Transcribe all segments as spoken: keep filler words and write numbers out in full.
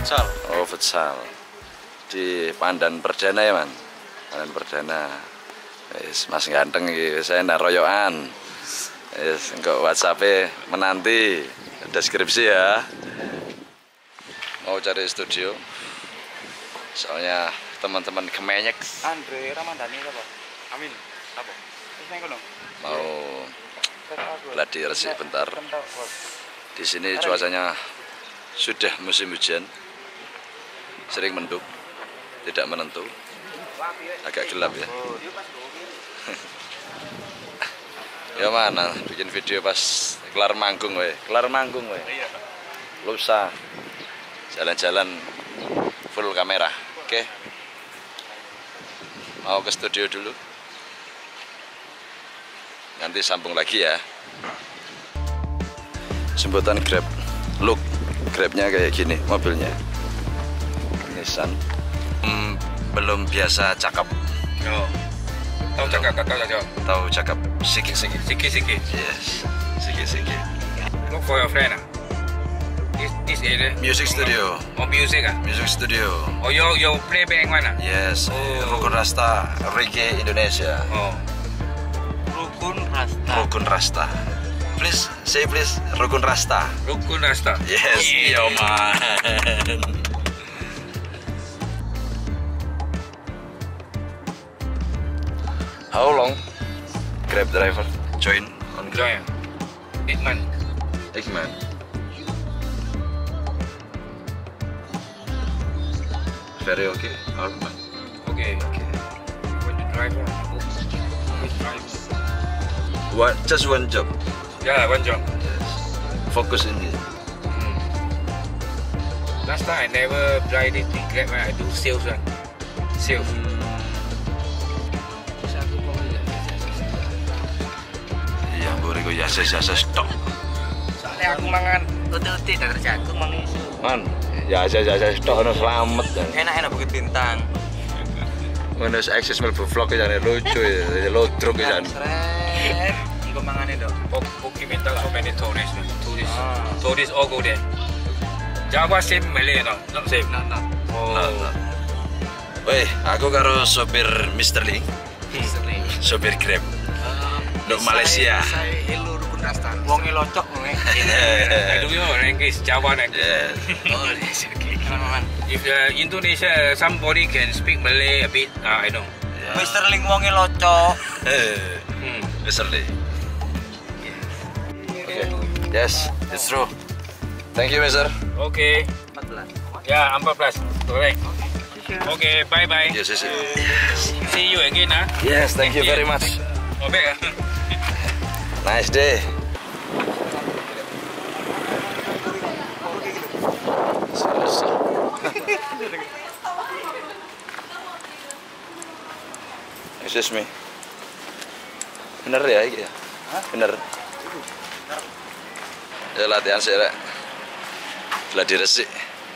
futsal. Oh, futsal. Di Pandan Perdana ya, Man? Pandan Perdana. Yes, Mas ganteng iki, saya naroyoan. Yes, engko WhatsApp-e menanti deskripsi ya. Mau cari studio. Soalnya teman-teman kemenyek. Andre Ramadhani apa? Amin. Apa? Terus nang kono. Mau gladi resik bentar. Di sini cuacanya sudah musim hujan. Sering mendung, tidak menentu. Agak gelap ya. Ya mana bikin video pas kelar manggung we. Kelar manggung we. Lusa. Jalan-jalan full kamera. Oke. Mau ke studio dulu. Nanti sambung lagi ya. Jemputan Grab. Look, Grabnya kayak gini mobilnya. Nissan. Hmm, belum biasa cakep. Oh. Tahu cakap, tahu cakap. Tahu cakep. Sikit-sikit. Sikit-sikit. Yes. Sikit-sikit. Look for your friend ah. This this area. Music studio. Oh, music ah. Music studio. Oh, you you play band mana? Yes. Oh. Rukun Rasta Reggae Indonesia. Oh. Rukun Rasta. Rukun Rasta. Please say please Rukun Rasta. Rukun Rasta. Yes, Yeah. yo man. How long Grab driver join on Grab? Join. Eight month. Eight man. Very okay. All man. Okay. Okay. When you drive, always drive. One, just one job. Yeah, one job. Yes. Focus in it. Mm. Last time I never drive this big Grab, I do sales one. Sales. Iya, boleh gue jasa jasa stok. Soalnya aku mangan uti-uti dan kerja aku mang isu. Man, jasa jasa stok no selamat dan. Enak-enak Bukit Bintang. Mana eksis melbu vlog ya lucu ya, lodruk ya. Seret. Iku mangane dok. Bukit Bintang so many tourists, man. Tourists. Tourists all go there. Java same Malay no? Not same. Not not. Oh. Nah, nah. Weh, aku karo sopir Mister Lee, Sering. sopir Grab. Untuk Malaysia. Saya elu Rukun Rasta. Wonge locok wonge. I do know language Java language. Yes. Oh, yes, okay. Aman. If uh, Indonesia somebody can speak Malay a bit, uh, I know. Mister Ling wonge locok. Eh, Hmm. Mister Lee. Okay. Yes, it's true. Thank you, Mister. Okay. empat belas. Yeah, empat belas. Correct. Okay, bye bye. Yes, yes, yes. See you again, ah. Yes, thank you very much. Oh, back. Nice day. Excuse me. Bener ya ini ya? Bener. Ya latihan sih rek. Gladi resik.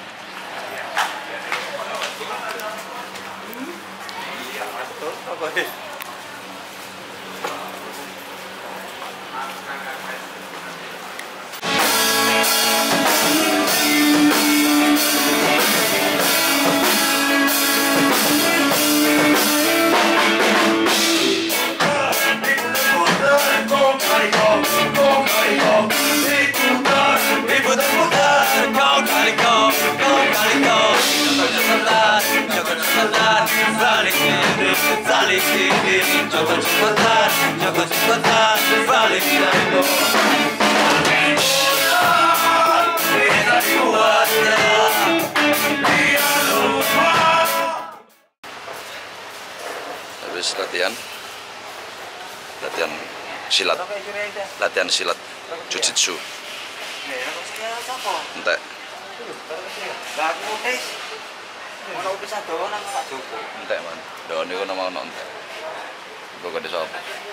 Habis latihan, latihan silat, latihan silat, jujitsu. Entek. Entek man. Doa niku nama ono entek. Kok gede sop.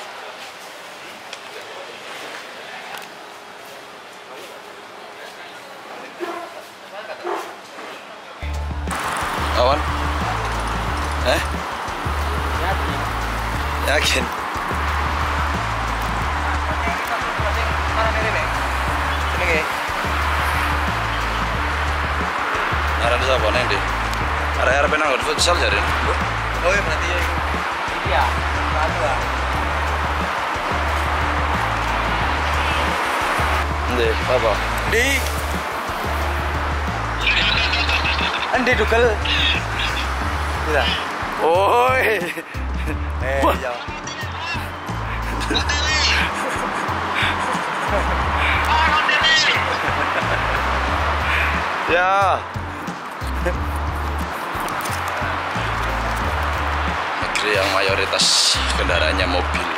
Awan? Eh? Yakin? Arah Nanti siapa nih di? Area-area penang futsal jadi. Oh iya berarti ya. Iya. Satu lah. Ndi, apa? Di. Andi dukel. Iya. Oi. Eh, iya. Ya. Negeri yang mayoritas kendaraannya mobil.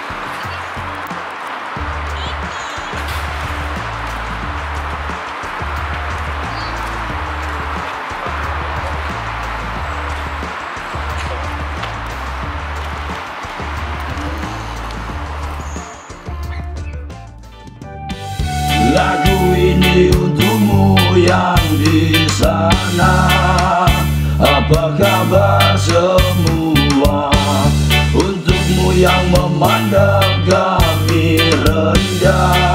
Lagu ini untukmu yang di sana. Apa kabar semua? Untukmu yang memandang kami rendah.